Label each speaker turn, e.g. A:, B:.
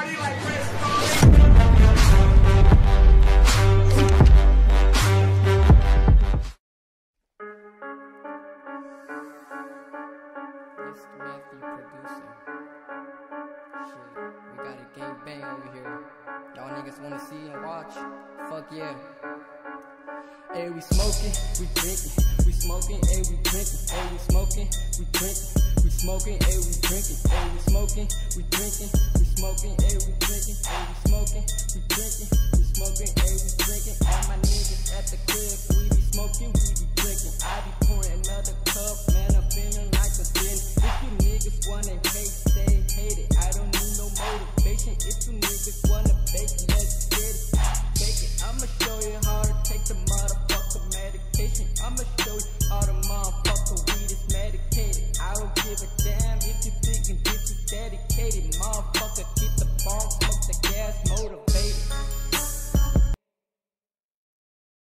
A: Wanna see and watch? Fuck yeah. Hey, we smoking, we drinking, we smoking, hey, we drinking, hey, we smoking, we drinking, we smoking, hey, we drinking, hey, we smoking, we drinking, we smoking, hey, we drinking, hey, we smoking, we drinking, we smoking, hey, we drinking. All my niggas at the crib, we be smoking, we be drinking. I be pouring another cup, man, I'm feeling like a sin. If you niggas wanna hate, stay hate it. I don't need no motivation. If you niggas wanna bake, let's get it. Bake it. I'ma show you how to take the motherfucker medication. I'ma show you how the motherfucker weed is medicated. I don't give a damn if you thinking this is dedicated. Motherfucker,